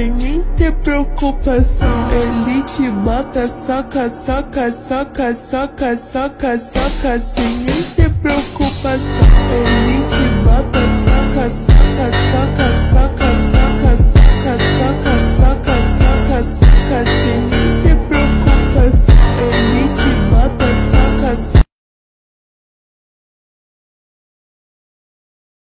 sem nem ter preocupação. Ele te bota, soca, soca, soca, soca, soca, soca, sem nem ter preocupação. Ele te bota, soca, soca, soca,